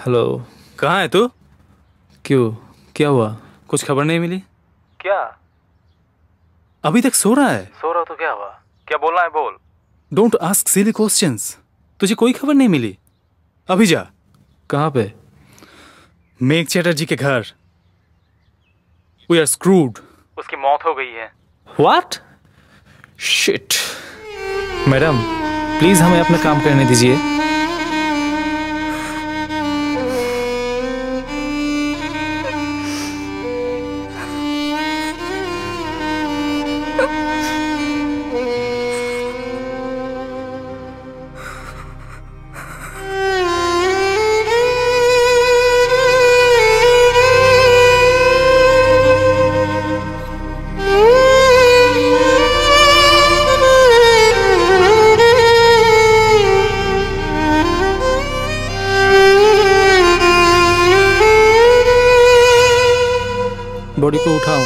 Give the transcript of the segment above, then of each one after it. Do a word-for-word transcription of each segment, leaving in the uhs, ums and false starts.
Hello. कहाँ है तू? क्यों, क्या हुआ? कुछ खबर नहीं मिली? क्या? अभी तक सो रहा है? सो रहा तो क्या हुआ? क्या बोलना है बोल। Don't ask silly questions. तुझे कोई खबर नहीं मिली? अभी जा। कहाँ पे? मेघ चैटर्जी के घर। We are screwed. उसकी मौत हो गई है। व्हाट? शिट। मैडम प्लीज हमें अपना काम करने दीजिए। बॉडी को उठाओ।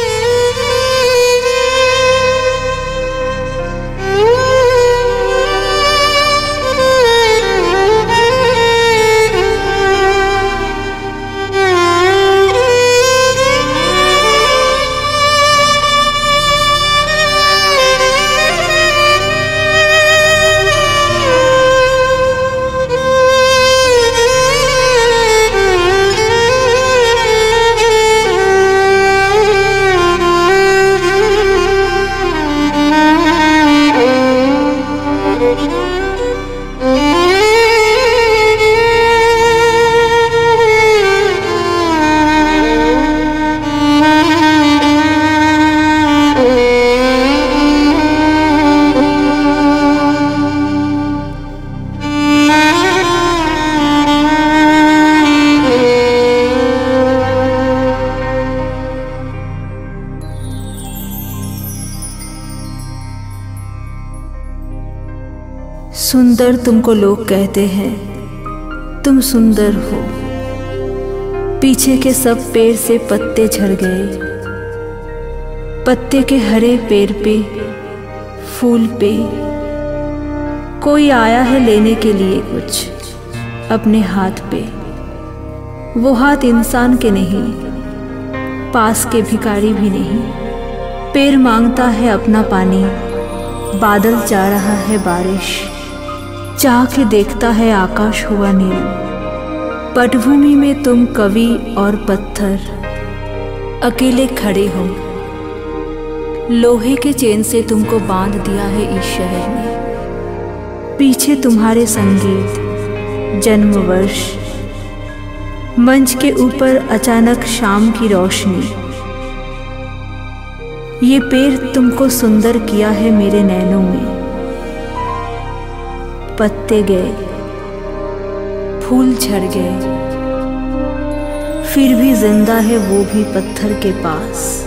सुंदर तुमको लोग कहते हैं, तुम सुंदर हो। पीछे के सब पेड़ से पत्ते झड़ गए, पत्ते के हरे पेड़ पे, फूल पे कोई आया है लेने के लिए कुछ अपने हाथ पे। वो हाथ इंसान के नहीं, पास के भिखारी भी नहीं। पेड़ मांगता है अपना पानी, बादल चाह रहा है बारिश। चाह के देखता है आकाश हुआ नील। पटभूमि में तुम कवि और पत्थर अकेले खड़े हो। लोहे के चेन से तुमको बांध दिया है इस शहर में। पीछे तुम्हारे संगीत, जन्मवर्ष, मंच के ऊपर अचानक शाम की रोशनी। ये पेड़ तुमको सुंदर किया है मेरे नैनों में। पत्ते गए, फूल झड़ गए, फिर भी जिंदा है वो भी पत्थर के पास।